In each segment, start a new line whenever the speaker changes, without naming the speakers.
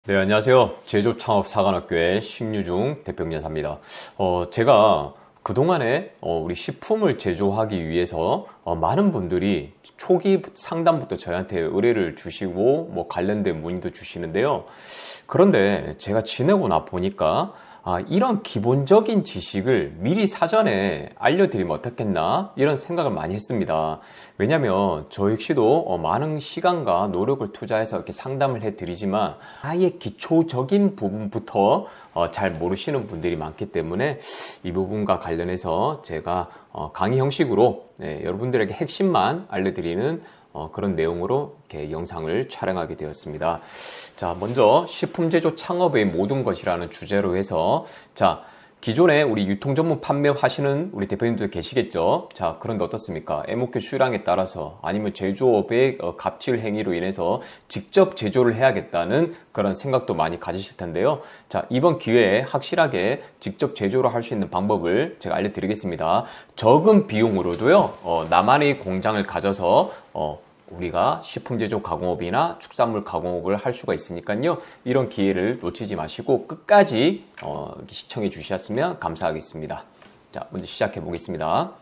네, 안녕하세요. 제조창업사관학교의 신유중 대표이사입니다. 제가 그동안에 우리 식품을 제조하기 위해서 많은 분들이 초기 상담부터 저희한테 의뢰를 주시고 관련된 문의도 주시는데요. 그런데 제가 지내고 나 보니까 이런 기본적인 지식을 미리 사전에 알려드리면 어떻겠나 이런 생각을 많이 했습니다. 왜냐하면 저 역시도 많은 시간과 노력을 투자해서 이렇게 상담을 해드리지만 아예 기초적인 부분부터 잘 모르시는 분들이 많기 때문에 이 부분과 관련해서 제가 강의 형식으로 여러분들에게 핵심만 알려드리는 그런 내용으로 이렇게 영상을 촬영하게 되었습니다. 자, 먼저 식품 제조 창업의 모든 것이라는 주제로 해서 기존에 우리 유통 전문 판매하시는 우리 대표님들 계시겠죠? 자, 그런데 어떻습니까? 애목표 수량에 따라서 아니면 제조업의 갑질 행위로 인해서 직접 제조를 해야겠다는 그런 생각도 많이 가지실 텐데요. 자, 이번 기회에 확실하게 직접 제조를 할 수 있는 방법을 제가 알려드리겠습니다. 적은 비용으로도요, 나만의 공장을 가져서 우리가 식품 제조 가공업이나 축산물 가공업을 할 수가 있으니까요. 이런 기회를 놓치지 마시고 끝까지 시청해 주셨으면 감사하겠습니다. 자, 먼저 시작해 보겠습니다.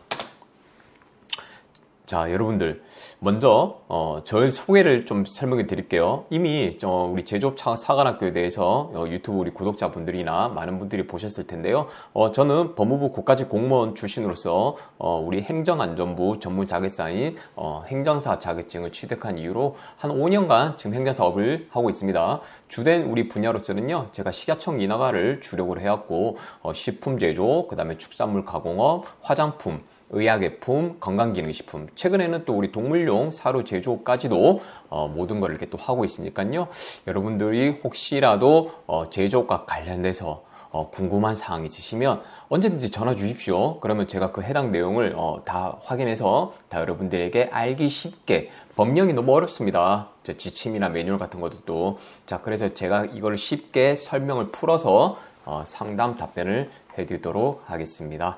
자, 여러분들 먼저 저의 소개를 좀 설명해 드릴게요. 이미 우리 제조업사관학교에 대해서 유튜브 우리 구독자분들이나 많은 분들이 보셨을 텐데요. 저는 법무부 국가직 공무원 출신으로서 우리 행정안전부 전문 자격사인 행정사 자격증을 취득한 이후로 한 5년간 지금 행정사업을 하고 있습니다. 주된 우리 분야로서는요, 제가 식약청 인허가를 주력으로 해왔고 식품 제조, 그 다음에 축산물 가공업, 화장품, 의약외품, 건강기능식품, 최근에는 또 우리 동물용 사료 제조까지도 모든 걸 이렇게 또 하고 있으니까요. 여러분들이 혹시라도 제조업과 관련돼서 궁금한 사항이 있으시면 언제든지 전화 주십시오. 그러면 제가 그 해당 내용을 다 확인해서 다 여러분들에게 알기 쉽게, 법령이 너무 어렵습니다. 지침이나 매뉴얼 같은 것도. 자, 그래서 제가 이걸 쉽게 설명을 풀어서 상담 답변을 해드리도록 하겠습니다.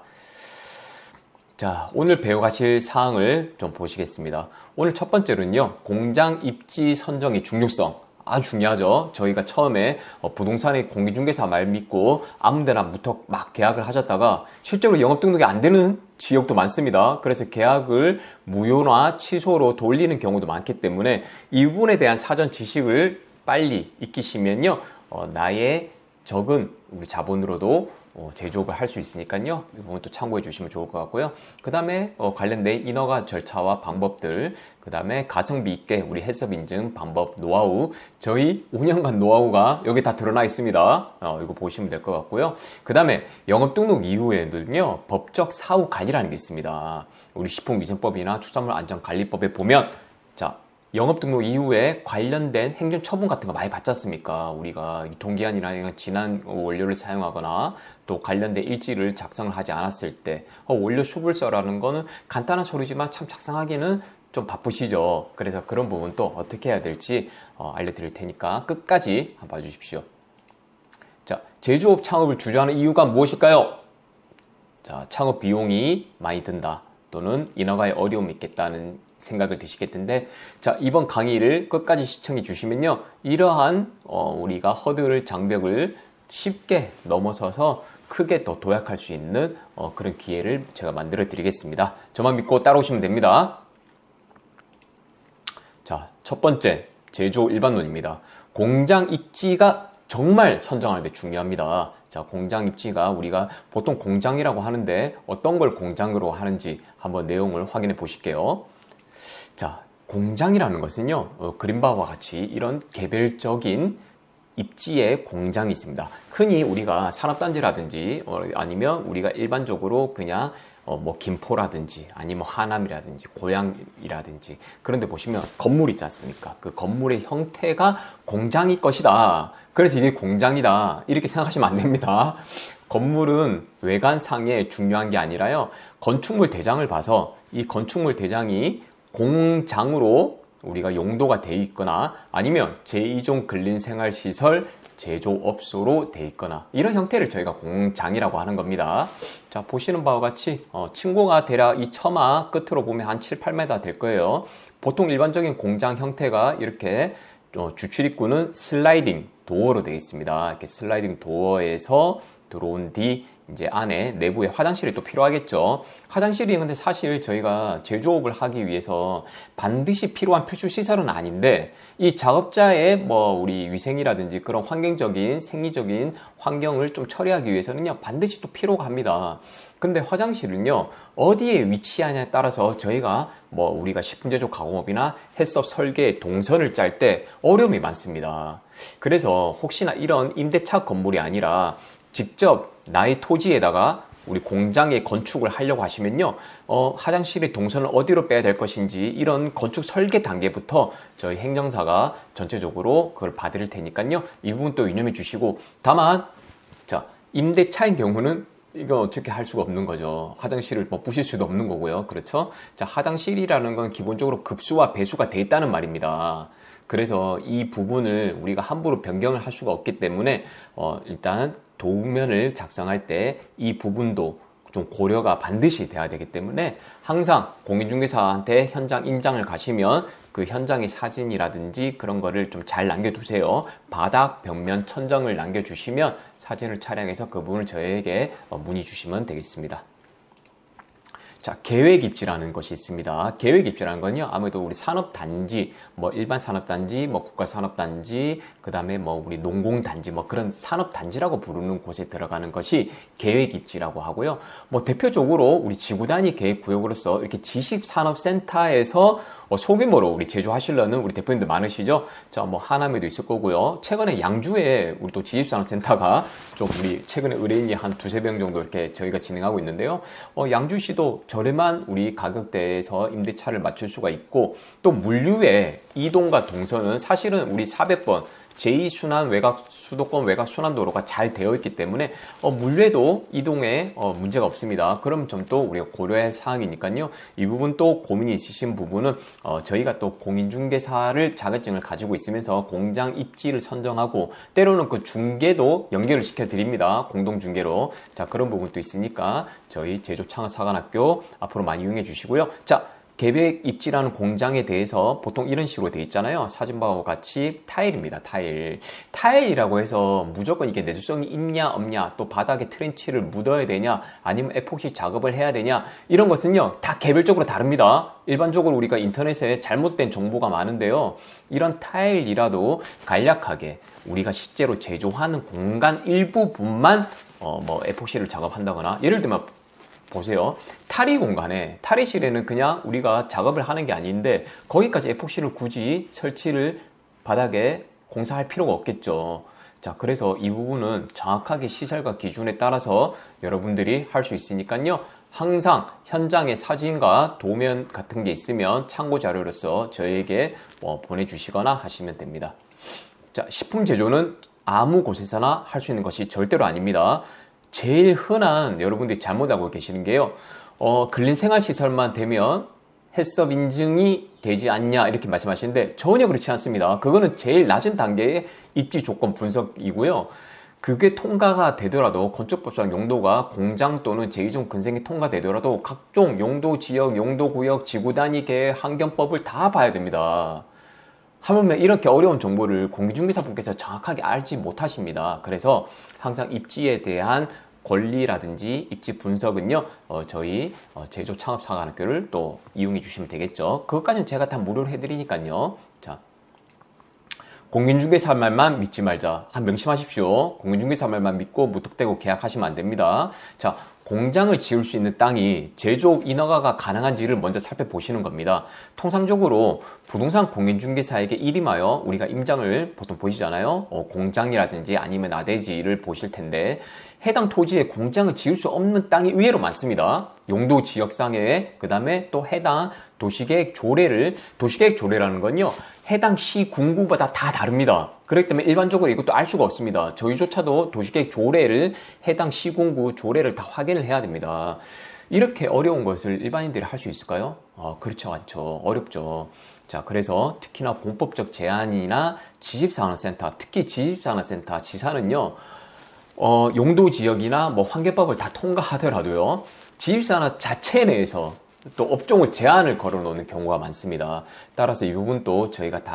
자, 오늘 배워가실 사항을 좀 보시겠습니다. 오늘 첫 번째로는요, 공장 입지 선정의 중요성. 아주 중요하죠. 저희가 처음에 부동산의 공인중개사 말 믿고 아무데나부터 막 계약을 하셨다가 실제로 영업 등록이 안 되는 지역도 많습니다. 그래서 계약을 무효나 취소로 돌리는 경우도 많기 때문에 이 부분에 대한 사전 지식을 빨리 익히시면요, 나의 적은 우리 자본으로도 제조업을 할 수 있으니까요. 이 부분 또 참고해 주시면 좋을 것 같고요. 그 다음에 관련된 인허가 절차와 방법들, 그 다음에 가성비 있게 우리 해썹 인증 방법, 노하우, 저희 5년간 노하우가 여기 다 드러나 있습니다. 이거 보시면 될 것 같고요. 그 다음에 영업 등록 이후에는요, 법적 사후 관리라는 게 있습니다. 우리 식품위생법이나 축산물 안전관리법에 보면, 자, 영업 등록 이후에 관련된 행정처분 같은 거 많이 받지 않습니까? 우리가 유통기한이나 지난 원료를 사용하거나 또 관련된 일지를 작성을 하지 않았을 때 원료 수불서라는 거는 간단한 서류지만 참 작성하기는 좀 바쁘시죠. 그래서 그런 부분 또 어떻게 해야 될지 알려드릴 테니까 끝까지 한번 봐주십시오. 자, 제조업 창업을 주저하는 이유가 무엇일까요? 자, 창업 비용이 많이 든다, 또는 인허가에 어려움이 있겠다는 생각을 드시겠는데, 자, 이번 강의를 끝까지 시청해 주시면요, 이러한 우리가 허들을, 장벽을 쉽게 넘어서서 크게 더 도약할 수 있는 그런 기회를 제가 만들어 드리겠습니다. 저만 믿고 따라오시면 됩니다. 자, 첫 번째, 제조 일반론입니다. 공장 입지가 정말 선정하는 데 중요합니다. 자, 공장 입지가 우리가 보통 공장이라고 하는데 어떤 걸 공장으로 하는지 한번 내용을 확인해 보실게요. 자, 공장이라는 것은요, 그린 바와 같이 이런 개별적인 입지의 공장이 있습니다. 흔히 우리가 산업단지라든지 아니면 우리가 일반적으로 그냥 김포라든지 아니면 하남이라든지 고양이라든지 그런 데 보시면 건물 있지 않습니까? 그 건물의 형태가 공장일 것이다, 그래서 이게 공장이다, 이렇게 생각하시면 안 됩니다. 건물은 외관상에 중요한 게 아니라요, 건축물 대장을 봐서 이 건축물 대장이 공장으로 우리가 용도가 되어 있거나 아니면 제2종 근린생활시설 제조업소로 되어 있거나 이런 형태를 저희가 공장이라고 하는 겁니다. 자, 보시는 바와 같이 층고가 대략 이 처마 끝으로 보면 한 7, 8m 될 거예요. 보통 일반적인 공장 형태가 이렇게 주출입구는 슬라이딩 도어로 되어 있습니다. 이렇게 슬라이딩 도어에서 들어온 뒤 이제 안에 내부에 화장실이 또 필요하겠죠. 화장실이 근데 사실 저희가 제조업을 하기 위해서 반드시 필요한 필수 시설은 아닌데 이 작업자의 뭐 우리 위생이라든지 그런 환경적인 생리적인 환경을 좀 처리하기 위해서는요 반드시 또 필요가 합니다. 근데 화장실은요 어디에 위치하냐에 따라서 저희가 뭐 우리가 식품제조 가공업이나 해썹 설계 동선을 짤 때 어려움이 많습니다. 그래서 혹시나 이런 임대차 건물이 아니라 직접 나의 토지에다가 우리 공장에 건축을 하려고 하시면요 화장실의 동선을 어디로 빼야 될 것인지 이런 건축 설계 단계부터 저희 행정사가 전체적으로 그걸 봐드릴 테니까요 이 부분 또 유념해 주시고, 다만 자 임대차인 경우는 이거 어떻게 할 수가 없는 거죠. 화장실을 뭐 부실 수도 없는 거고요. 그렇죠? 자, 화장실이라는 건 기본적으로 급수와 배수가 돼 있다는 말입니다. 그래서 이 부분을 우리가 함부로 변경을 할 수가 없기 때문에 일단 도면을 작성할 때 이 부분도 좀 고려가 반드시 돼야 되기 때문에 항상 공인중개사한테 현장 임장을 가시면 그 현장의 사진이라든지 그런 거를 좀 잘 남겨두세요. 바닥, 벽면, 천정을 남겨주시면 사진을 촬영해서 그 부분을 저에게 문의 주시면 되겠습니다. 자, 계획 입지라는 것이 있습니다. 계획 입지라는 건요, 아무래도 우리 산업단지, 뭐 일반 산업단지, 뭐 국가산업단지, 그 다음에 뭐 우리 농공단지, 뭐 그런 산업단지라고 부르는 곳에 들어가는 것이 계획 입지라고 하고요. 뭐 대표적으로 우리 지구 단위 계획구역으로서 이렇게 지식산업센터에서 소규모로 우리 제조하시려는 우리 대표님들 많으시죠? 자, 뭐 하남에도 있을 거고요. 최근에 양주에 우리 또 지식산업센터가 좀 우리 최근에 의뢰인이 한 두세 명 정도 이렇게 저희가 진행하고 있는데요. 양주시도 저렴한 우리 가격대에서 임대차를 맞출 수가 있고, 또 물류의 이동과 동선은 사실은 우리 400번 제2순환 외곽 수도권 외곽 순환도로가 잘 되어 있기 때문에 물류에도 이동에 문제가 없습니다. 그런 점도 우리가 고려할 사항이니까요. 이 부분 또 고민이 있으신 부분은 저희가 또 공인중개사를 자격증을 가지고 있으면서 공장 입지를 선정하고 때로는 그 중개도 연결을 시켜 드립니다. 공동중개로. 자, 그런 부분도 있으니까 저희 제조창업사관학교 앞으로 많이 이용해 주시고요. 자, 계획 입지라는 공장에 대해서 보통 이런 식으로 되어 있잖아요. 사진과 같이 타일입니다. 타일이라고 해서 무조건 이게 내수성이 있냐 없냐, 또 바닥에 트렌치를 묻어야 되냐, 아니면 에폭시 작업을 해야 되냐, 이런 것은요 다 개별적으로 다릅니다. 일반적으로 우리가 인터넷에 잘못된 정보가 많은데요, 이런 타일이라도 간략하게 우리가 실제로 제조하는 공간 일부분만 뭐 에폭시를 작업한다거나, 예를 들면 보세요. 탈의 공간에, 탈의실에는 그냥 우리가 작업을 하는 게 아닌데 거기까지 에폭시를 굳이 설치를 바닥에 공사할 필요가 없겠죠. 자, 그래서 이 부분은 정확하게 시설과 기준에 따라서 여러분들이 할 수 있으니까요. 항상 현장의 사진과 도면 같은 게 있으면 참고 자료로서 저에게 보내주시거나 하시면 됩니다. 자, 식품 제조는 아무 곳에서나 할 수 있는 것이 절대로 아닙니다. 제일 흔한 여러분들이 잘못 알고 계시는 게요, 근린생활시설만 되면 해썹 인증이 되지 않냐 이렇게 말씀하시는데 전혀 그렇지 않습니다. 그거는 제일 낮은 단계의 입지 조건 분석이고요. 그게 통과가 되더라도, 건축법상 용도가 공장 또는 제2종 근생이 통과되더라도 각종 용도 지역, 용도 구역, 지구 단위 계획, 환경법을 다 봐야 됩니다. 하물며 이렇게 어려운 정보를 공인중개사분께서 정확하게 알지 못하십니다. 그래서 항상 입지에 대한 권리라든지 입지 분석은요, 저희 제조창업사관학교를 또 이용해 주시면 되겠죠. 그것까지는 제가 다 무료로 해드리니까요. 자, 공인중개사 말만 믿지 말자. 명심하십시오. 공인중개사 말만 믿고 무턱대고 계약하시면 안 됩니다. 자, 공장을 지을 수 있는 땅이 제조업 인허가가 가능한지를 먼저 살펴보시는 겁니다. 통상적으로 부동산 공인중개사에게 일임하여 우리가 임장을 보통 보시잖아요. 공장이라든지 아니면 아대지를 보실 텐데, 해당 토지에 공장을 지을 수 없는 땅이 의외로 많습니다. 용도 지역상에, 그 다음에 또 해당 도시계획 조례라는 건요, 해당 시 군구마다 다 다릅니다. 그렇기 때문에 일반적으로 이것도 알 수가 없습니다. 저희조차도 도시계획 조례를, 해당 시군구 조례를 다 확인을 해야 됩니다. 이렇게 어려운 것을 일반인들이 할 수 있을까요? 그렇지 않죠. 어렵죠. 자, 그래서 특히나 공법적 제한이나 지집산업센터, 특히 지집산업센터, 지사는요, 용도 지역이나 뭐 환경법을 다 통과하더라도요, 지집산업 자체 내에서 또 업종을 제한을 걸어 놓는 경우가 많습니다. 따라서 이 부분도 저희가 다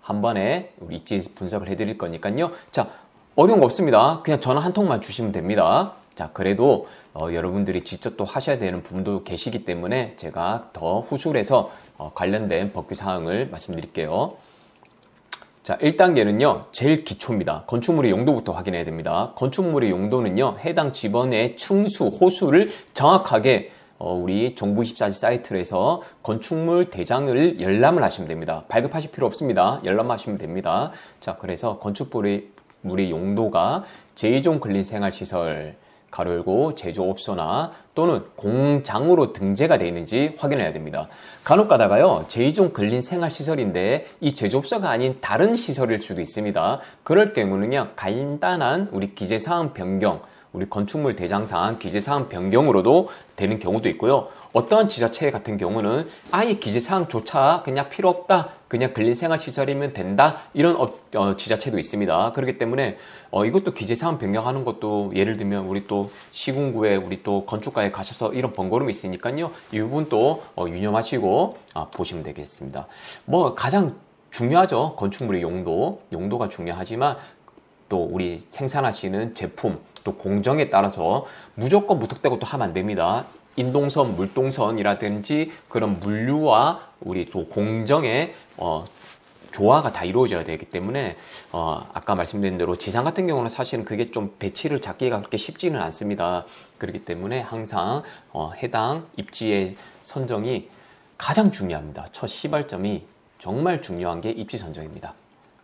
한 번에 우리 입지 분석을 해드릴 거니까요. 자, 어려운 거 없습니다. 그냥 전화 한 통만 주시면 됩니다. 자, 그래도 여러분들이 직접 또 하셔야 되는 부분도 계시기 때문에 제가 더 후술해서 관련된 법규 사항을 말씀드릴게요. 자, 1단계는요, 제일 기초입니다. 건축물의 용도부터 확인해야 됩니다. 건축물의 용도는요, 해당 지번의 층수, 호수를 정확하게 우리 정부24지 사이트에서 건축물 대장을 열람을 하시면 됩니다. 발급하실 필요 없습니다. 열람하시면 됩니다. 자, 그래서 건축물의 용도가 제2종 근린생활시설, 가로 열고 제조업소나 또는 공장으로 등재가 되어 있는지 확인해야 됩니다. 간혹 가다가요, 제2종 근린생활시설인데 이 제조업소가 아닌 다른 시설일 수도 있습니다. 그럴 경우는요, 간단한 우리 기재사항 변경, 우리 건축물 대장사항 기재사항 변경으로도 되는 경우도 있고요. 어떠한 지자체 같은 경우는 아예 기재사항조차 그냥 필요 없다, 그냥 근린생활시설이면 된다, 이런 지자체도 있습니다. 그렇기 때문에 이것도 기재사항 변경하는 것도, 예를 들면 우리 또 시군구에 우리 또 건축가에 가셔서 이런 번거로움이 있으니까요, 이 부분도 유념하시고 보시면 되겠습니다. 뭐 가장 중요하죠. 건축물의 용도가 중요하지만 또 우리 생산하시는 제품, 또 공정에 따라서 무조건 무턱대고 또 하면 안 됩니다. 인동선, 물동선이라든지 그런 물류와 우리 또 공정의 조화가 다 이루어져야 되기 때문에 아까 말씀드린 대로 지상 같은 경우는 사실은 그게 좀 배치를 잡기가 그렇게 쉽지는 않습니다. 그렇기 때문에 항상 해당 입지의 선정이 가장 중요합니다. 첫 시발점이 정말 중요한 게 입지 선정입니다.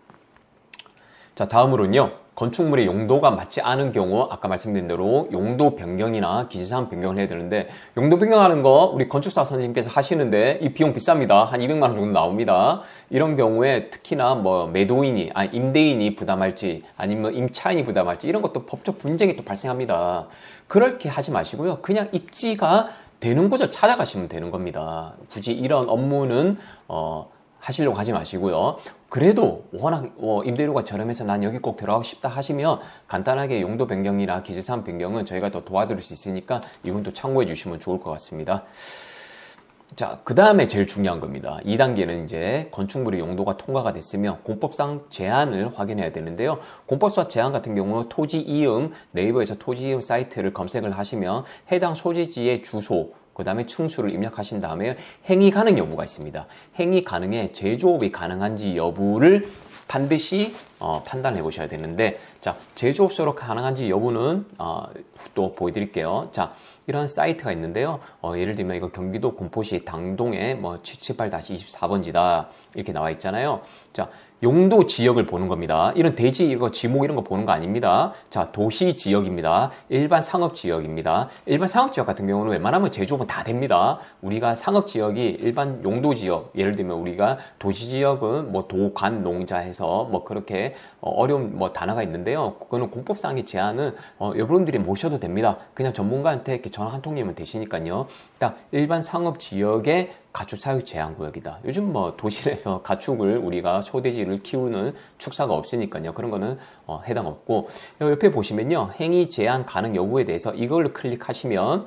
자, 다음으로는요, 건축물의 용도가 맞지 않은 경우 아까 말씀드린 대로 용도 변경이나 기재사항 변경을 해야 되는데, 용도 변경하는 거 우리 건축사 선생님께서 하시는데 이 비용 비쌉니다. 한 200만 원 정도 나옵니다. 이런 경우에 특히나 뭐 매도인이, 임대인이 부담할지 아니면 임차인이 부담할지 이런 것도 법적 분쟁이 또 발생합니다. 그렇게 하지 마시고요, 그냥 입지가 되는 곳을 찾아가시면 되는 겁니다. 굳이 이런 업무는 하시려고 하지 마시고요. 그래도 워낙 임대료가 저렴해서 난 여기 꼭 들어가고 싶다 하시면 간단하게 용도 변경이나 기재사항 변경은 저희가 더 도와드릴 수 있으니까 이분도 참고해 주시면 좋을 것 같습니다. 자, 그 다음에 제일 중요한 겁니다. 2단계는 이제 건축물의 용도가 통과가 됐으면 공법상 제한을 확인해야 되는데요. 공법상 제한 같은 경우는 토지이음, 네이버에서 토지이음 사이트를 검색을 하시면 해당 소재지의 주소, 그 다음에 층수를 입력하신 다음에 행위 가능 여부가 있습니다. 행위 가능에 제조업이 가능한지 여부를 반드시 판단해 보셔야 되는데, 자, 제조업소로 가능한지 여부는 또 보여드릴게요. 자, 이런 사이트가 있는데요. 예를 들면 이거 경기도 군포시 당동에 뭐 778-24번지다 이렇게 나와 있잖아요. 자, 용도 지역을 보는 겁니다. 이런 대지, 이거 지목 이런 거 보는 거 아닙니다. 자, 도시 지역입니다. 일반 상업 지역입니다. 일반 상업 지역 같은 경우는 웬만하면 제조업은 다 됩니다. 우리가 상업 지역이 일반 용도 지역, 예를 들면 우리가 도시 지역은 뭐 도관 농자 해서 뭐 그렇게 어려운 뭐 단어가 있는데요. 그거는 공법상의 제한은 여러분들이 모셔도 됩니다. 그냥 전문가한테 이렇게 전화 한 통이면 되시니까요. 딱 일반 상업 지역의 가축 사육 제한 구역이다. 요즘 뭐 도시에서 가축을 우리가 소돼지를 키우는 축사가 없으니까요. 그런 거는 해당 없고, 옆에 보시면요, 행위 제한 가능 여부에 대해서 이걸로 클릭하시면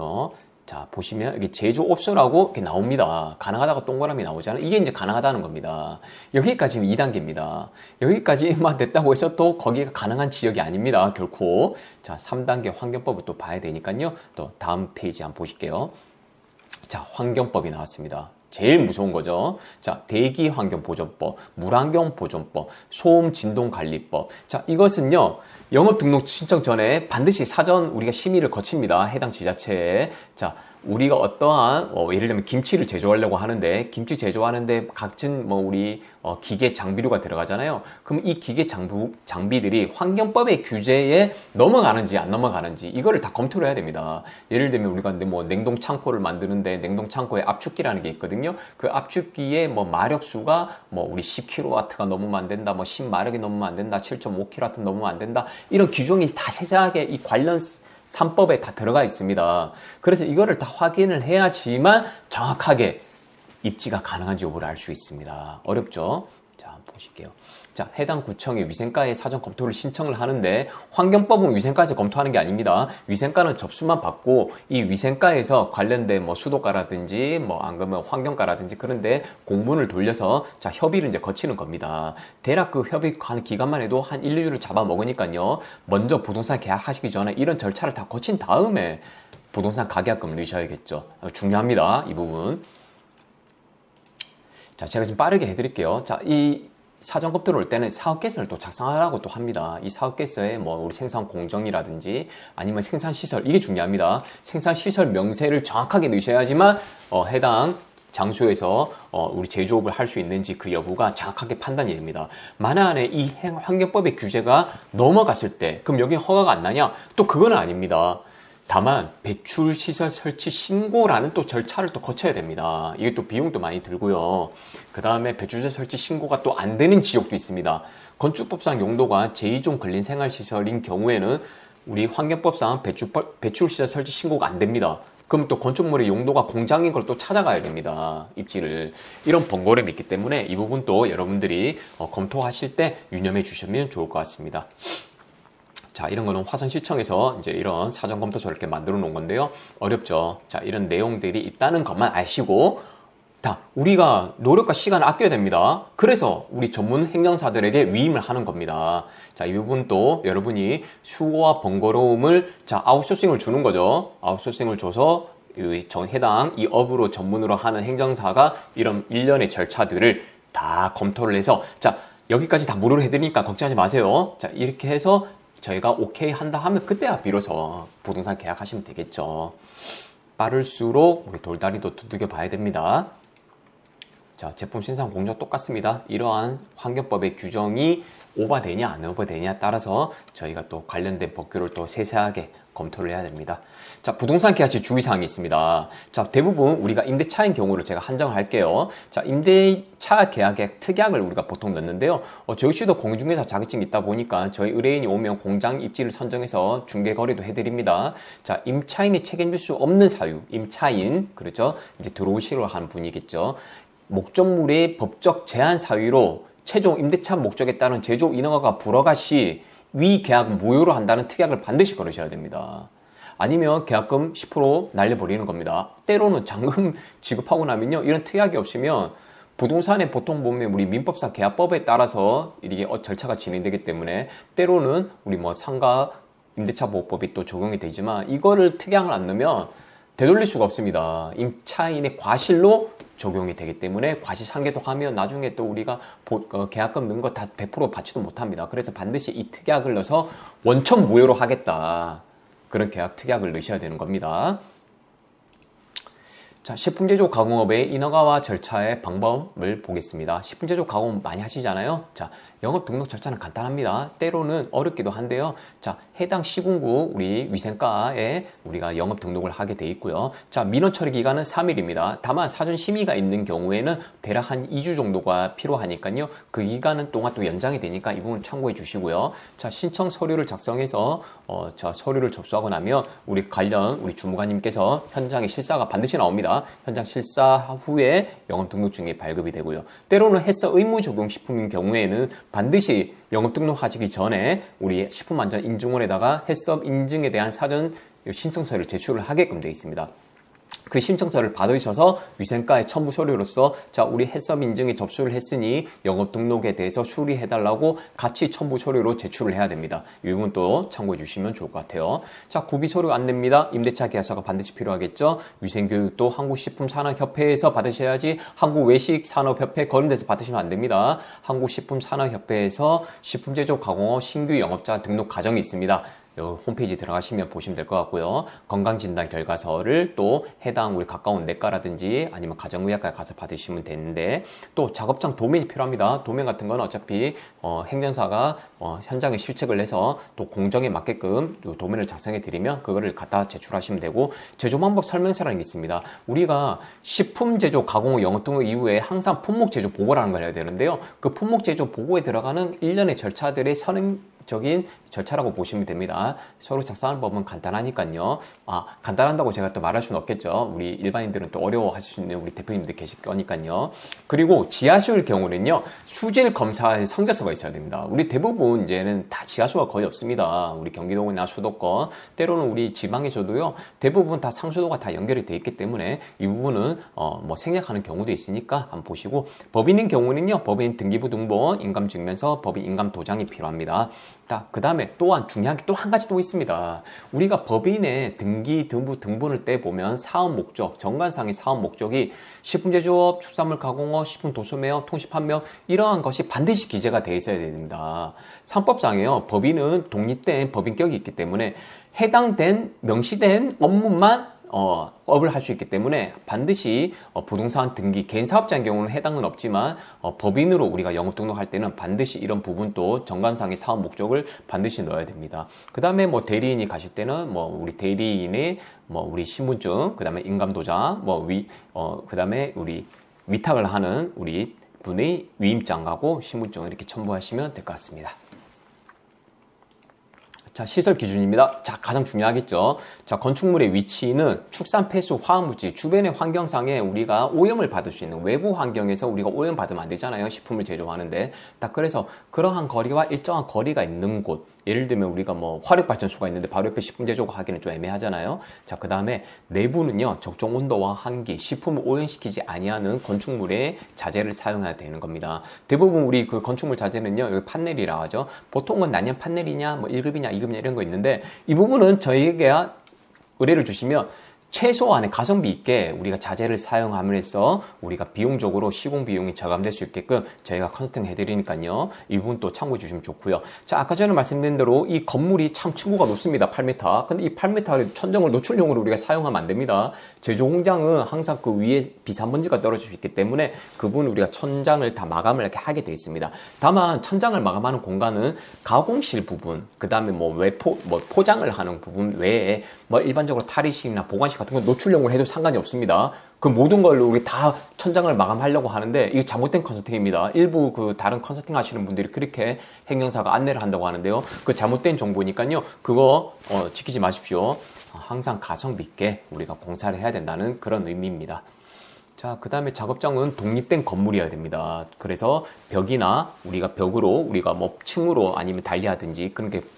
자, 보시면 여기 제조업소라고 이렇게 나옵니다. 가능하다고 동그라미 나오잖아요. 이게 이제 가능하다는 겁니다. 여기까지는 2단계입니다. 여기까지만 됐다고 해서 또 거기가 가능한 지역이 아닙니다. 결코. 자, 3단계 환경법을 또 봐야 되니까요. 또 다음 페이지 한번 보실게요. 자, 환경법이 나왔습니다. 제일 무서운 거죠. 자, 대기환경보전법, 물환경보존법, 소음진동관리법. 자, 이것은요, 영업등록 신청 전에 반드시 사전 우리가 심의를 거칩니다. 해당 지자체에. 자, 우리가 어떠한 예를 들면 김치를 제조하려고 하는데, 김치 제조하는데 각종 뭐 우리 기계 장비류가 들어가잖아요. 그럼 이 기계 장비들이 환경법의 규제에 넘어가는지 안 넘어가는지 이거를 다 검토를 해야 됩니다. 예를 들면 우리가 뭐 냉동 창고를 만드는데 냉동 창고에 압축기라는 게 있거든요. 그 압축기의 뭐 마력수가 뭐 우리 10kW가 넘으면 안 된다, 뭐 10마력이 넘으면 안 된다, 7.5kW 넘으면 안 된다, 이런 규정이 다 세세하게 이 관련 3법에 다 들어가 있습니다. 그래서 이거를 다 확인을 해야지만 정확하게 입지가 가능한지 여부를 알 수 있습니다. 어렵죠? 자, 보실게요. 자, 해당 구청에 위생과에 사전 검토를 신청을 하는데 환경법은 위생과에서 검토하는 게 아닙니다. 위생과는 접수만 받고 이 위생과에서 관련된 뭐 수도과라든지 뭐 안 그러면 환경과라든지 그런데 공문을 돌려서 자, 협의를 이제 거치는 겁니다. 대략 그 협의하는 기간만 해도 한 1, 2주를 잡아먹으니까요. 먼저 부동산 계약하시기 전에 이런 절차를 다 거친 다음에 부동산 가계약금을 넣으셔야겠죠. 중요합니다. 이 부분. 자, 제가 좀 빠르게 해드릴게요. 자, 이 사전 검토를 올 때는 사업계획서를 또 작성하라고 또 합니다. 이 사업계획서에 뭐 우리 생산 공정이라든지 아니면 생산시설, 이게 중요합니다. 생산시설 명세를 정확하게 넣으셔야지만 해당 장소에서 우리 제조업을 할 수 있는지 그 여부가 정확하게 판단이 됩니다. 만약에 이 환경법의 규제가 넘어갔을 때 그럼 여기 허가가 안 나냐? 또 그건 아닙니다. 다만 배출시설 설치 신고라는 또 절차를 또 거쳐야 됩니다. 이게 또 비용도 많이 들고요. 그 다음에 배출시설 설치 신고가 또 안 되는 지역도 있습니다. 건축법상 용도가 제2종 근린생활시설인 경우에는 우리 환경법상 배출시설 설치 신고가 안 됩니다. 그럼 또 건축물의 용도가 공장인 걸 또 찾아가야 됩니다. 입지를. 이런 번거로움이 있기 때문에 이 부분도 여러분들이 검토하실 때 유념해 주시면 좋을 것 같습니다. 자, 이런 거는 화성시청에서 이제 이런 사전 검토서를 이렇게 만들어 놓은 건데요. 어렵죠. 자, 이런 내용들이 있다는 것만 아시고, 다 우리가 노력과 시간을 아껴야 됩니다. 그래서 우리 전문 행정사들에게 위임을 하는 겁니다. 자, 이 부분도 여러분이 수고와 번거로움을 자, 아웃소싱을 주는 거죠. 아웃소싱을 줘서 해당 이 업으로 전문으로 하는 행정사가 이런 일련의 절차들을 다 검토를 해서 자, 여기까지 다 무료로 해드리니까 걱정하지 마세요. 자, 이렇게 해서 저희가 오케이 한다 하면 그때야 비로소 부동산 계약하시면 되겠죠. 빠를수록 우리 돌다리도 두들겨 봐야 됩니다. 자, 제품 신상 공정 똑같습니다. 이러한 환경법의 규정이 오버되냐 안 오버되냐에 따라서 저희가 또 관련된 법규를 또 세세하게 검토를 해야 됩니다. 자, 부동산 계약 시 주의사항이 있습니다. 자, 대부분 우리가 임대차인 경우를 제가 한정을 할게요. 자, 임대차 계약의 특약을 우리가 보통 넣는데요. 저희 씨도 공인중개사 자격증이 있다 보니까 저희 의뢰인이 오면 공장 입지를 선정해서 중개 거래도 해드립니다. 자, 임차인이 책임질 수 없는 사유, 임차인, 그렇죠? 이제 들어오시러 하는 분이겠죠. 목적물의 법적 제한 사유로 최종 임대차 목적에 따른 제조 인허가가 불허가 시 위 계약은 무효로 한다는 특약을 반드시 걸으셔야 됩니다. 아니면 계약금 10% 날려버리는 겁니다. 때로는 잔금 지급하고 나면요, 이런 특약이 없으면 부동산에 보통 보면 우리 민법상 계약법에 따라서 이게 절차가 진행되기 때문에 때로는 우리 뭐 상가 임대차 보호법이 또 적용이 되지만 이거를 특약을 안 넣으면 되돌릴 수가 없습니다. 임차인의 과실로 적용이 되기 때문에 과실상계도 하면 나중에 또 우리가 계약금 넣은 거 다 100% 받지도 못합니다. 그래서 반드시 이 특약을 넣어서 원천 무효로 하겠다. 그런 계약 특약을 넣으셔야 되는 겁니다. 자, 식품제조 가공업의 인허가와 절차의 방법을 보겠습니다. 식품제조 가공 많이 하시잖아요. 자, 영업 등록 절차는 간단합니다. 때로는 어렵기도 한데요. 자, 해당 시군구 우리 위생과에 우리가 영업 등록을 하게 돼 있고요. 자, 민원 처리 기간은 3일입니다. 다만 사전 심의가 있는 경우에는 대략 한 2주 정도가 필요하니까요. 그 기간은 동안 또 연장이 되니까 이 부분 참고해 주시고요. 자, 신청 서류를 작성해서 자, 서류를 접수하고 나면 우리 관련 우리 주무관님께서 현장에 실사가 반드시 나옵니다. 현장 실사 후에 영업 등록증이 발급이 되고요. 때로는 햇서 의무 적용 식품인 경우에는 반드시 영업 등록하시기 전에 우리 식품안전인증원에다가 햇섭 인증에 대한 사전 신청서를 제출을 하게끔 되어 있습니다. 그 신청서를 받으셔서 위생과의 첨부 서류로서 자, 우리 햇섭 인증에 접수를 했으니 영업 등록에 대해서 수리해달라고 같이 첨부 서류로 제출을 해야 됩니다. 이 부분 또 참고해 주시면 좋을 것 같아요. 자, 구비 서류 안내입니다. 임대차 계약서가 반드시 필요하겠죠. 위생교육도 한국식품산업협회에서 받으셔야지 한국외식산업협회 그런 데서 받으시면 안 됩니다. 한국식품산업협회에서 식품제조 가공업 신규 영업자 등록 과정이 있습니다. 홈페이지 들어가시면 보시면 될 것 같고요. 건강진단 결과서를 또 해당 우리 가까운 내과라든지 아니면 가정의학과에 가서 받으시면 되는데 또 작업장 도면이 필요합니다. 도면 같은 건 어차피 행정사가 현장에 실측을 해서 또 공정에 맞게끔 도면을 작성해 드리면 그거를 갖다 제출하시면 되고 제조 방법 설명서라는 게 있습니다. 우리가 식품 제조 가공 후 영업 등록 이후에 항상 품목 제조 보고라는 걸 해야 되는데요. 그 품목 제조 보고에 들어가는 일련의 절차들의 적인 절차라고 보시면 됩니다. 서류 작성하는 법은 간단하니까요. 간단하다고 제가 또 말할 수는 없겠죠. 우리 일반인들은 또 어려워하실 수 있는 우리 대표님들 계실 거니까요. 그리고 지하수일 경우는요, 수질 검사의 성적서가 있어야 됩니다. 우리 대부분 이제는 다 지하수가 거의 없습니다. 우리 경기도나 수도권, 때로는 우리 지방에서도요, 대부분 다 상수도가 다 연결이 돼 있기 때문에 이 부분은 뭐 생략하는 경우도 있으니까 한번 보시고, 법인인 경우는요, 법인 등기부 등본, 인감증명서, 법인 인감 도장이 필요합니다. 그 다음에 또한 중요한 게 또 한 가지 또 있습니다. 우리가 법인의 등기 등본을 떼보면 사업 목적, 정관상의 사업 목적이 식품제조업, 축산물 가공업, 식품 도소매업, 통시 판매업 이러한 것이 반드시 기재가 되어 있어야 됩니다. 상법상에요, 법인은 독립된 법인격이 있기 때문에 해당된 명시된 업무만 업을 할 수 있기 때문에 반드시 부동산 등기, 개인 사업자인 경우는 해당은 없지만 법인으로 우리가 영업 등록할 때는 반드시 이런 부분도 정관상의 사업 목적을 반드시 넣어야 됩니다. 그 다음에 뭐 대리인이 가실 때는 뭐 우리 대리인의 뭐 우리 신분증, 그 다음에 인감도장, 그 다음에 우리 위탁을 하는 우리 분의 위임장하고 신분증을 이렇게 첨부하시면 될 것 같습니다. 자, 시설 기준입니다. 자, 가장 중요하겠죠. 자, 건축물의 위치는 축산 폐수 화학물질 주변의 환경상에 우리가 오염을 받을 수 있는 외부 환경에서 우리가 오염 받으면 안 되잖아요. 식품을 제조하는데. 딱 그래서 그러한 거리와 일정한 거리가 있는 곳. 예를 들면 우리가 뭐 화력발전소가 있는데 바로 옆에 식품 제조가 하기는 좀 애매하잖아요. 자, 그 다음에 내부는요, 적정 온도와 환기, 식품을 오염시키지 아니하는 건축물의 자재를 사용해야 되는 겁니다. 대부분 우리 그 건축물 자재는요, 여기 판넬이라고 하죠. 보통은 난연 판넬이냐, 뭐 1급이냐, 2급이냐 이런 거 있는데 이 부분은 저희에게 의뢰를 주시면 최소한의 가성비 있게 우리가 자재를 사용함으로써 우리가 비용적으로 시공 비용이 저감될 수 있게끔 저희가 컨설팅 해드리니까요. 이 부분 또 참고해 주시면 좋고요. 자, 아까 전에 말씀드린 대로 이 건물이 참 층고가 높습니다. 8m. 근데 이 8m 천정을 노출용으로 우리가 사용하면 안 됩니다. 제조 공장은 항상 그 위에 비산먼지가 떨어질 수 있기 때문에 그 부분 우리가 천장을 다 마감을 이렇게 하게 되어 있습니다. 다만 천장을 마감하는 공간은 가공실 부분, 그 다음에 뭐 포장을 하는 부분 외에 뭐 일반적으로 탈의실이나 보관실 같은 건 노출용으로 해도 상관이 없습니다. 그 모든 걸 우리 다 천장을 마감하려고 하는데 이게 잘못된 컨설팅입니다. 일부 그 다른 컨설팅 하시는 분들이 그렇게 행정사가 안내를 한다고 하는데요. 그 잘못된 정보니까요. 그거 지키지 마십시오. 항상 가성비 있게 우리가 공사를 해야 된다는 그런 의미입니다. 자, 그 다음에 작업장은 독립된 건물이어야 됩니다. 그래서 벽이나 우리가 벽으로 우리가 뭐 층으로 아니면 달리하든지 그런 게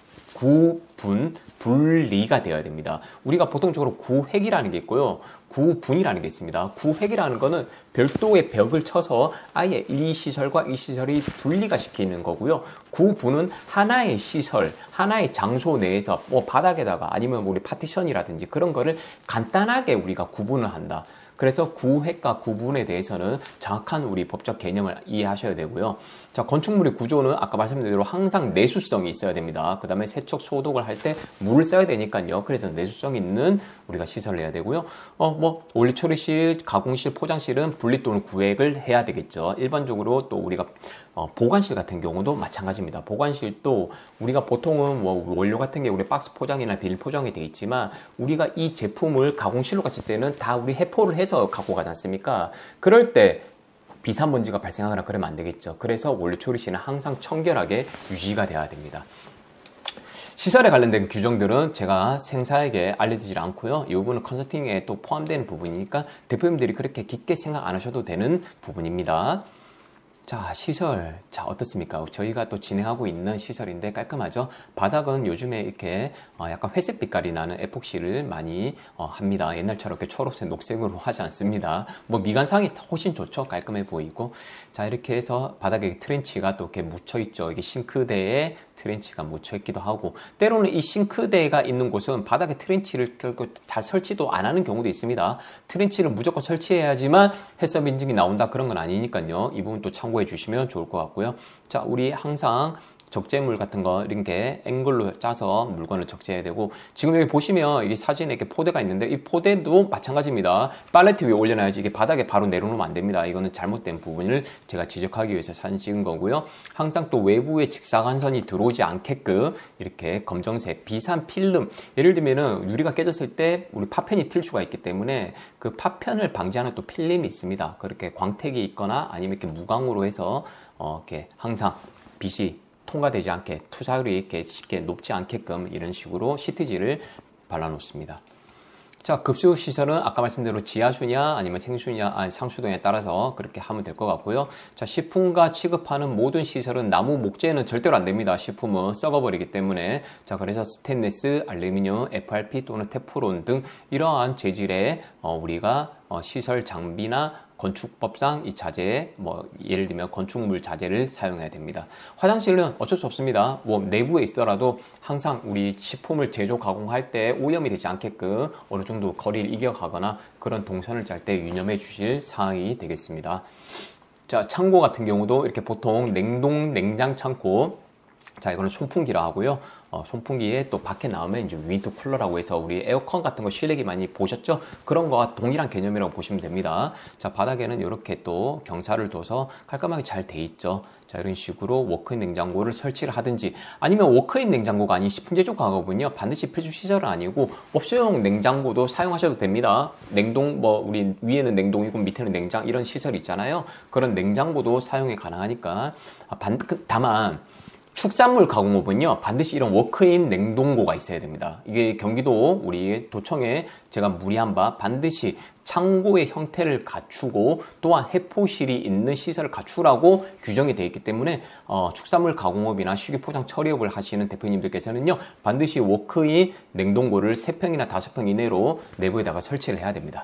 분리가 되어야 됩니다. 우리가 보통적으로 구획이라는 게 있고요. 구분이라는 게 있습니다. 구획이라는 거는 별도의 벽을 쳐서 아예 이 시설과 이 시설이 분리가 시키는 거고요. 구분은 하나의 시설, 하나의 장소 내에서 뭐 바닥에다가 아니면 우리 파티션이라든지 그런 거를 간단하게 우리가 구분을 한다. 그래서 구획과 구분에 대해서는 정확한 우리 법적 개념을 이해하셔야 되고요. 자, 건축물의 구조는 아까 말씀드린 대로 항상 내수성이 있어야 됩니다. 그 다음에 세척, 소독을 할 때 물을 써야 되니까요. 그래서 내수성 있는 우리가 시설을 해야 되고요. 뭐 원리처리실, 가공실, 포장실은 분리 또는 구획을 해야 되겠죠. 일반적으로 또 우리가 보관실 같은 경우도 마찬가지입니다. 보관실도 우리가 보통은 뭐 원료 같은 게 우리 박스 포장이나 비닐 포장이 되어 있지만 우리가 이 제품을 가공실로 갔을 때는 다 우리 해포를 해서 갖고 가지 않습니까? 그럴 때 비산먼지가 발생하거나 그러면 안 되겠죠. 그래서 원료 처리실은 항상 청결하게 유지가 돼야 됩니다. 시설에 관련된 규정들은 제가 생사에게 알려드리지 않고요. 이 부분은 컨설팅에 또 포함되는 부분이니까 대표님들이 그렇게 깊게 생각 안 하셔도 되는 부분입니다. 자, 시설. 자, 어떻습니까? 저희가 또 진행하고 있는 시설인데 깔끔하죠? 바닥은 요즘에 이렇게 약간 회색 빛깔이 나는 에폭시를 많이 합니다. 옛날처럼 이렇게 초록색, 녹색으로 하지 않습니다. 뭐 미관상이 훨씬 좋죠? 깔끔해 보이고. 자, 이렇게 해서 바닥에 트렌치가 또 이렇게 묻혀 있죠. 이게 싱크대에 트렌치가 묻혀 있기도 하고, 때로는 이 싱크대가 있는 곳은 바닥에 트렌치를 결국 잘 설치도 안 하는 경우도 있습니다. 트렌치를 무조건 설치해야지만 해썹 인증이 나온다 그런 건 아니니까요. 이 부분 또 참고해 주시면 좋을 것 같고요. 자, 우리 항상 적재물 같은 거 이런 게 앵글로 짜서 물건을 적재해야 되고, 지금 여기 보시면 이게 사진에 이렇게 포대가 있는데 이 포대도 마찬가지입니다. 팔레트 위에 올려놔야지 이게 바닥에 바로 내려놓으면 안 됩니다. 이거는 잘못된 부분을 제가 지적하기 위해서 사진 찍은 거고요. 항상 또 외부에 직사광선이 들어오지 않게끔 이렇게 검정색 비산 필름, 예를 들면은 유리가 깨졌을 때 우리 파편이 튈 수가 있기 때문에 그 파편을 방지하는 또 필름이 있습니다. 그렇게 광택이 있거나 아니면 이렇게 무광으로 해서 이렇게 항상 빛이 통과되지 않게 투자율이 이렇게 쉽게 높지 않게끔 이런 식으로 시트지를 발라놓습니다. 자, 급수 시설은 아까 말씀대로 지하수냐 아니면 생수냐 상수도에 따라서 그렇게 하면 될 것 같고요. 자, 식품과 취급하는 모든 시설은 나무 목재는 절대로 안 됩니다. 식품은 썩어버리기 때문에. 자, 그래서 스테인리스, 알루미늄, FRP 또는 테프론 등 이러한 재질의 우리가 시설 장비나 건축법상 이 자재, 예를 들면 건축물 자재를 사용해야 됩니다. 화장실은 어쩔 수 없습니다. 내부에 있더라도 항상 우리 식품을 제조 가공할 때 오염이 되지 않게끔 어느 정도 거리를 이겨가거나 그런 동선을 짤 때 유념해 주실 사항이 되겠습니다. 자, 창고 같은 경우도 이렇게 보통 냉장 창고, 자, 이거는 송풍기라 하고요. 송풍기에 또 밖에 나오면 이제 윈드 쿨러라고 해서 우리 에어컨 같은 거 실내기 많이 보셨죠? 그런 거와 동일한 개념이라고 보시면 됩니다. 자, 바닥에는 이렇게 또 경사를 둬서 깔끔하게 잘 돼 있죠. 자, 이런 식으로 워크인 냉장고를 설치를 하든지 아니면 워크인 냉장고가 아닌 식품 제조 가공은요, 반드시 필수 시설은 아니고 옵션용 냉장고도 사용하셔도 됩니다. 냉동, 우리 위에는 냉동이고 밑에는 냉장 이런 시설이 있잖아요. 그런 냉장고도 사용이 가능하니까 다만 축산물 가공업은요, 반드시 이런 워크인 냉동고가 있어야 됩니다. 이게 경기도 우리 도청에 제가 문의한 바 반드시 창고의 형태를 갖추고 또한 해포실이 있는 시설을 갖추라고 규정이 되어 있기 때문에 축산물 가공업이나 식유포장 처리업을 하시는 대표님들께서는요, 반드시 워크인 냉동고를 3평이나 5평 이내로 내부에다가 설치를 해야 됩니다.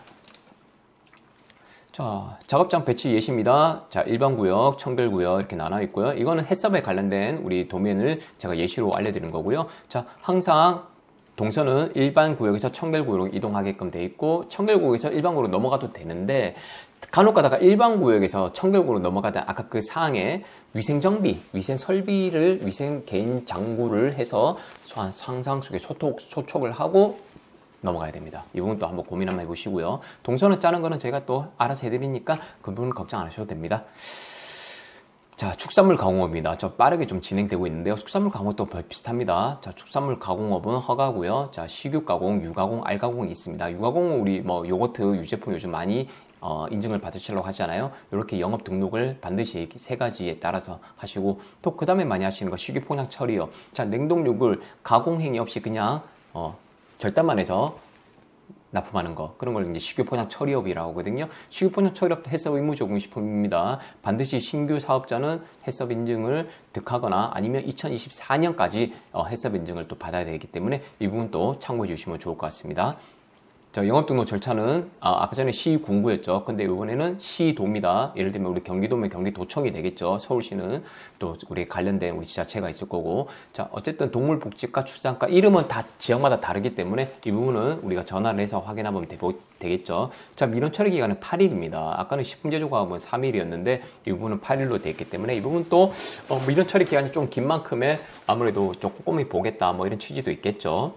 자, 작업장 배치 예시입니다. 자, 일반구역, 청결구역 이렇게 나눠 있고요. 이거는 해썹에 관련된 우리 도면을 제가 예시로 알려드린 거고요. 자, 항상 동선은 일반 구역에서 청결구역으로 이동하게끔 돼 있고 청결구역에서 일반구역으로 넘어가도 되는데 간혹 가다가 일반 구역에서 청결구역으로 넘어가다 아까 그 사항에 위생정비, 위생설비를 위생 개인 장구를 해서 상상 속에 소촉을 하고 넘어가야 됩니다. 이 부분 또 한번 고민 한번 해보시고요. 동선을 짜는 거는 저희가 또 알아서 해드리니까 그 부분은 걱정 안 하셔도 됩니다. 자, 축산물 가공업입니다. 좀 빠르게 좀 진행되고 있는데요. 축산물 가공업도 비슷합니다. 자, 축산물 가공업은 허가고요. 자, 식유 가공, 유가공, 알가공이 있습니다. 유가공은 우리 요거트, 유제품 요즘 많이 인증을 받으시려고 하잖아요. 이렇게 영업 등록을 반드시 3가지에 따라서 하시고 또 그 다음에 많이 하시는 거 식유 포장 처리업. 자, 냉동육을 가공 행위 없이 그냥 절단만 해서 납품하는 거, 그런 걸 이제 식유 포장 처리업이라고 하거든요. 식유 포장 처리업도 해썹 의무 적용 식품입니다. 반드시 신규 사업자는 해썹 인증을 득하거나 아니면 2024년까지 해썹 인증을 또 받아야 되기 때문에 이 부분도 참고해 주시면 좋을 것 같습니다. 자, 영업등록 절차는 아까 전에 시군구였죠. 근데 이번에는 시도입니다. 예를 들면 우리 경기도면 경기도청이 되겠죠. 서울시는 또 우리 관련된 우리 지자체가 있을 거고. 자, 어쨌든 동물복지과, 출산과 이름은 다 지역마다 다르기 때문에 이 부분은 우리가 전화를 해서 확인하면 되겠죠. 자, 민원 처리 기간은 8일입니다. 아까는 식품제조가업은 3일이었는데 이 부분은 8일로 되어 있기 때문에 이 부분 또 민원 처리 기간이 좀 긴 만큼에 아무래도 좀 꼼꼼히 보겠다 이런 취지도 있겠죠.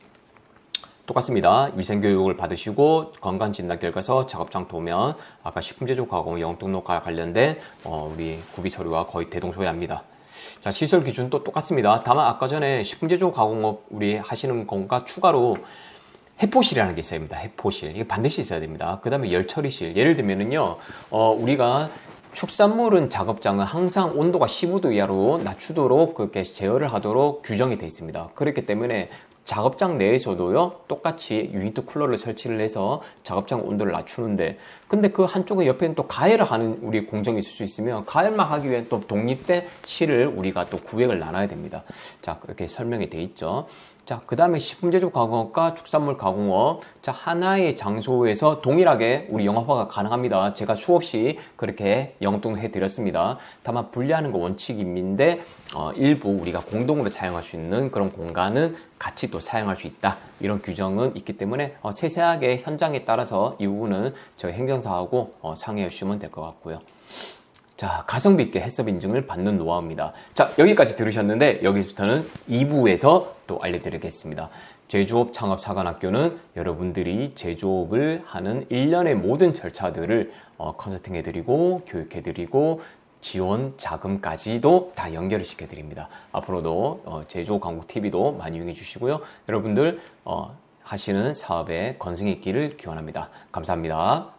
똑같습니다. 위생교육을 받으시고 건강진단 결과서 작업장 도면, 아까 식품제조 가공 영등록과 관련된 우리 구비서류와 거의 대동소이합니다. 자, 시설 기준도 똑같습니다. 다만 아까 전에 식품제조 가공업 우리 하시는 것과 추가로 해포실이라는 게 있어야 됩니다. 해포실. 이게 반드시 있어야 됩니다. 그 다음에 열처리실. 예를 들면은요, 우리가 축산물은 작업장은 항상 온도가 15도 이하로 낮추도록 그렇게 제어를 하도록 규정이 되어 있습니다. 그렇기 때문에 작업장 내에서도요, 똑같이 유니트 쿨러를 설치를 해서 작업장 온도를 낮추는데, 근데 그 한쪽에 옆에는 또 가열을 하는 우리 공정이 있을 수 있으면 가열만 하기 위해 또 독립된 실을 우리가 또 구획을 나눠야 됩니다. 자, 그렇게 설명이 돼 있죠. 자, 그 다음에 식품제조 가공업과 축산물 가공업. 자, 하나의 장소에서 동일하게 우리 영업화가 가능합니다. 제가 수없이 그렇게 영등록해 드렸습니다. 다만 분리하는 거 원칙인데, 일부 우리가 공동으로 사용할 수 있는 그런 공간은 같이 또 사용할 수 있다. 이런 규정은 있기 때문에 세세하게 현장에 따라서 이 부분은 저희 행정사하고 상의해 주시면 될 것 같고요. 자, 가성비 있게 해썹 인증을 받는 노하우입니다. 자, 여기까지 들으셨는데 여기부터는 2부에서 또 알려드리겠습니다. 제조업 창업사관학교는 여러분들이 제조업을 하는 일련의 모든 절차들을 컨설팅해드리고 교육해드리고 지원 자금까지도 다 연결을 시켜드립니다. 앞으로도 제조 강국 TV도 많이 이용해 주시고요. 여러분들 하시는 사업에 건승이 있기를 기원합니다. 감사합니다.